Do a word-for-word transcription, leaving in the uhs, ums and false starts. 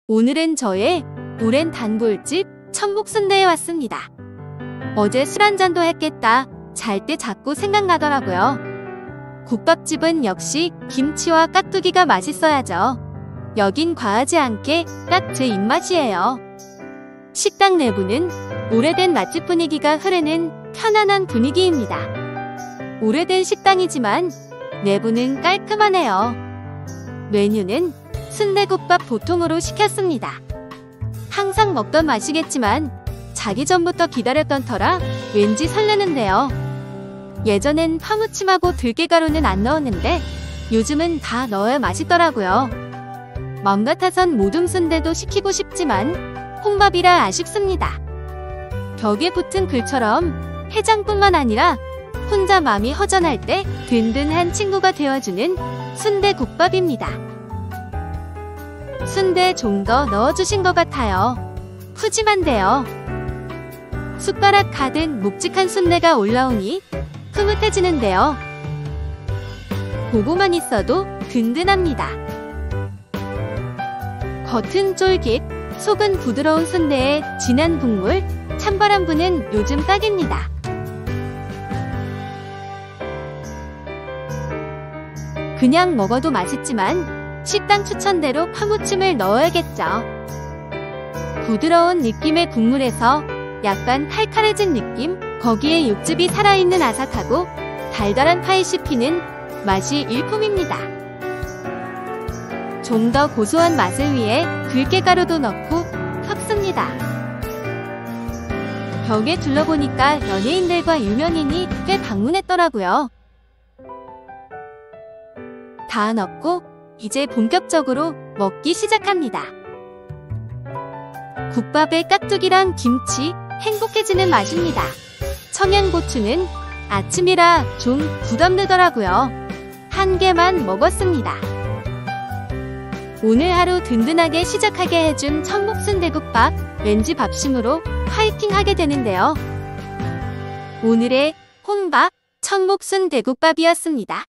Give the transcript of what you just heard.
오늘은 저의 오랜 단골집 천목순대에 왔습니다. 어제 술 한잔도 했겠다. 잘 때 자꾸 생각나더라고요. 국밥집은 역시 김치와 깍두기가 맛있어야죠. 여긴 과하지 않게 딱 제 입맛이에요. 식당 내부는 오래된 맛집 분위기가 흐르는 편안한 분위기입니다. 오래된 식당이지만 내부는 깔끔하네요. 메뉴는 순대국밥 보통으로 시켰습니다. 항상 먹던 맛이겠지만 자기 전부터 기다렸던 터라 왠지 설레는데요. 예전엔 파무침하고 들깨가루는 안 넣었는데 요즘은 다 넣어야 맛있더라고요. 맘 같아선 모둠순대도 시키고 싶지만 혼밥이라 아쉽습니다. 벽에 붙은 글처럼 해장뿐만 아니라 혼자 마음이 허전할 때 든든한 친구가 되어주는 순대국밥입니다. 순대 좀 더 넣어주신 것 같아요. 푸짐한데요. 숟가락 가득 묵직한 순대가 올라오니 흐뭇해지는데요. 보고만 있어도 든든합니다. 겉은 쫄깃, 속은 부드러운 순대에 진한 국물, 찬바람 부는 요즘 딱입니다. 그냥 먹어도 맛있지만 식당 추천대로 파무침을 넣어야겠죠. 부드러운 느낌의 국물에서 약간 칼칼해진 느낌, 거기에 육즙이 살아있는 아삭하고 달달한 파이 씹히는 맛이 일품입니다. 좀 더 고소한 맛을 위해 들깨가루도 넣고 섞습니다. 벽에 둘러보니까 연예인들과 유명인이 꽤 방문했더라고요. 다 넣고 이제 본격적으로 먹기 시작합니다. 국밥에 깍두기랑 김치, 행복해지는 맛입니다. 청양고추는 아침이라 좀 부담되더라고요. 한 개만 먹었습니다. 오늘 하루 든든하게 시작하게 해준 천목순대국밥, 왠지 밥심으로 파이팅 하게 되는데요. 오늘의 혼밥 천목순대국밥이었습니다.